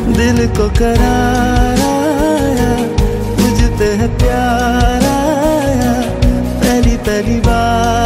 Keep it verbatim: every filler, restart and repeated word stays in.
दिल को करार आया, मुझ पे है प्यार आया, पहली पहली बार